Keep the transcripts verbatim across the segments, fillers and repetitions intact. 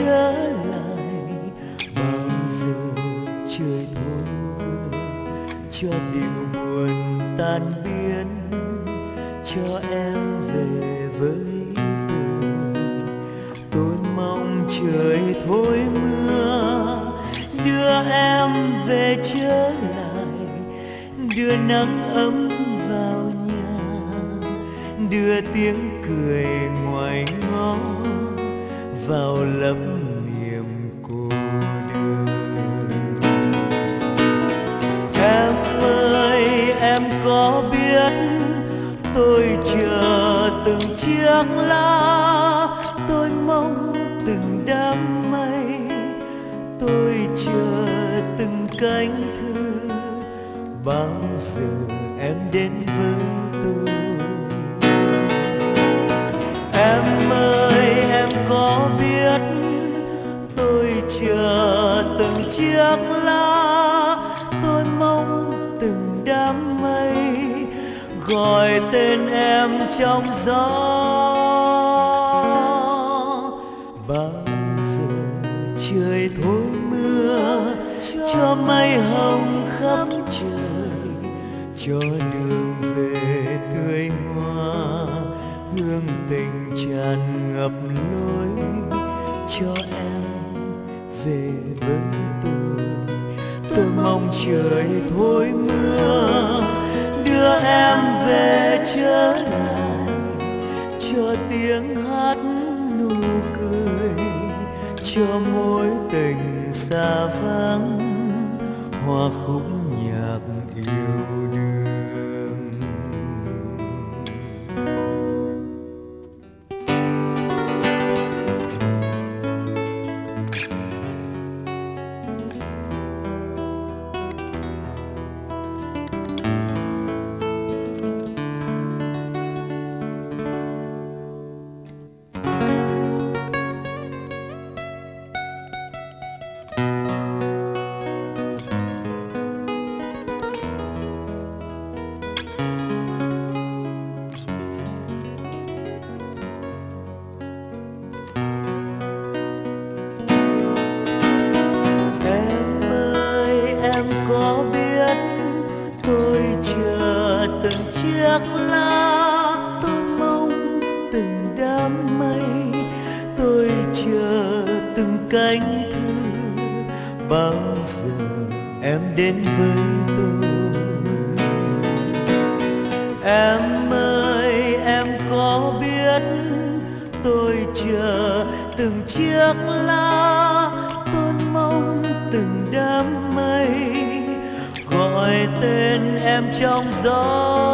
trở lại, bao giờ trời thôi mưa cho điệu buồn tan biến, cho em về với tôi. Tôi mong trời thôi mưa đưa em về trở lại, đưa nắng ấm vào nhà, đưa tiếng cười ngoài ngõ vào lấp niềm cô đơn. Em ơi em có biết tôi chờ từng chiếc lá, tôi mong từng đám mây, tôi chờ từng cánh thư, bao giờ em đến với tôi. Em ơi em có biết tôi chờ từng chiếc lá, tôi mong từng đám mây gọi tên em trong gió. Bao giờ trời thôi mưa cho mây hồng khắp trời, cho đường về tươi hoa, hương tình tràn ngập lối, cho em về với tôi. Tôi mong trời thôi mưa đưa em về trở lại, cho tiếng hát nụ cười, cho mối tình xa vắng hòa khúc nhạc yêu đương. Có biết tôi chờ từng chiếc lá, tôi mong từng đám mây, tôi chờ từng cánh thư, bao giờ em đến với tôi. Em ơi em có biết tôi chờ từng chiếc lá, tôi mong từng đám mây gọi tên em trong gió.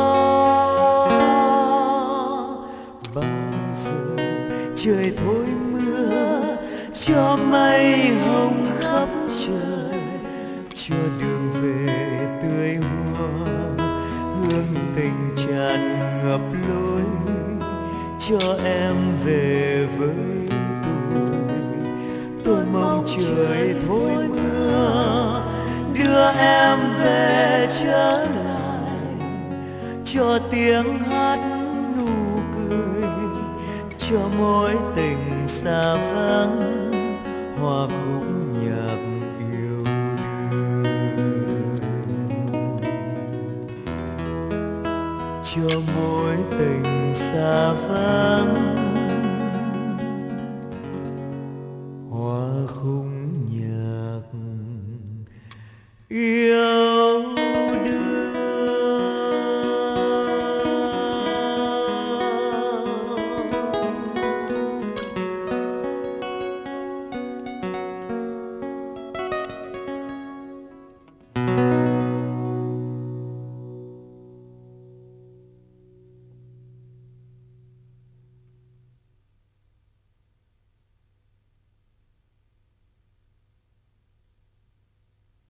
Bao giờ trời thôi mưa cho mây hồng khắp trời, cho đường về tươi hoa, hương tình tràn ngập lối, cho em về với tôi. Tôi mong trời thôi mưa đưa em về trở lại, cho tiếng hát nụ cười, cho mối tình xa vắng hòa khúc nhạc yêu đương, cho mối tình xa vắng